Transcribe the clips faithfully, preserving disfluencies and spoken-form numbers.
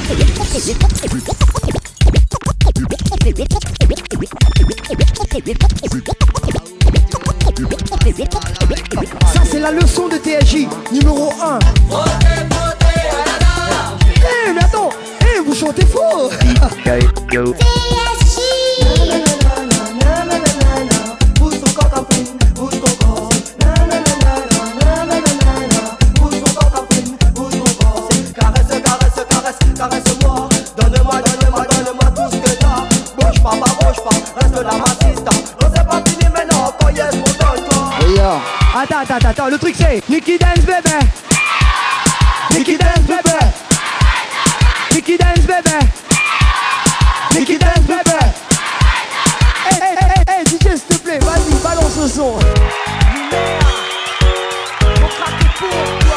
Ça c'est la leçon de T S J numéro un. Eh mais attends, eh vous chantez faux. Caresse-moi, donne-moi, donne-moi, donne-moi tout ce que t'as. Bouge pas, pas bouge pas, reste là ma sista. Non c'est pas fini maintenant, quand yes, mon donne-toi. Attends, attends, attends, le truc c'est Nicky Dance bébé. Nicky Dance bébé. Nicky Dance bébé. Nicky Dance bébé. Hey, hey, hey, hey, D J s'il te plaît, vas-y, balance le son. On craque pour toi.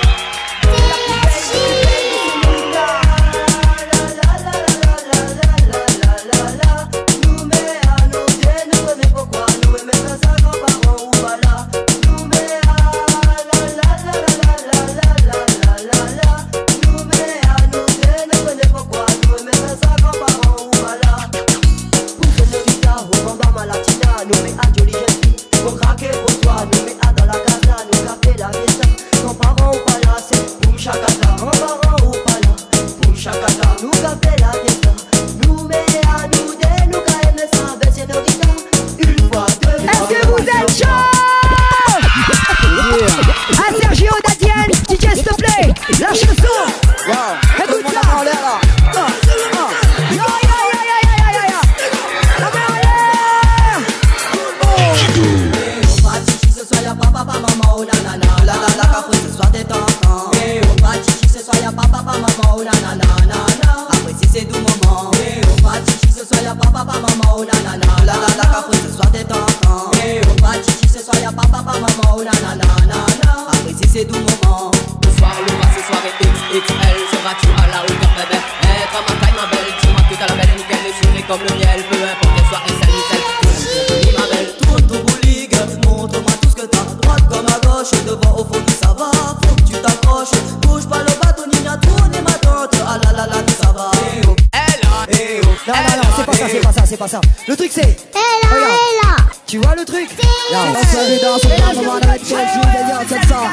Le truc c'est Ella, Ella. Tu vois le truc? On se met dans son moment avec Chelsea, d'ailleurs comme ça.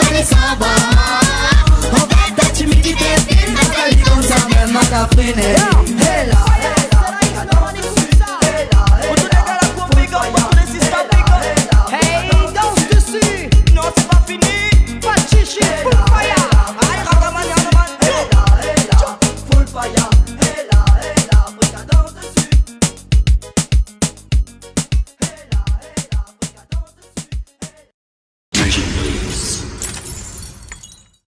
Café,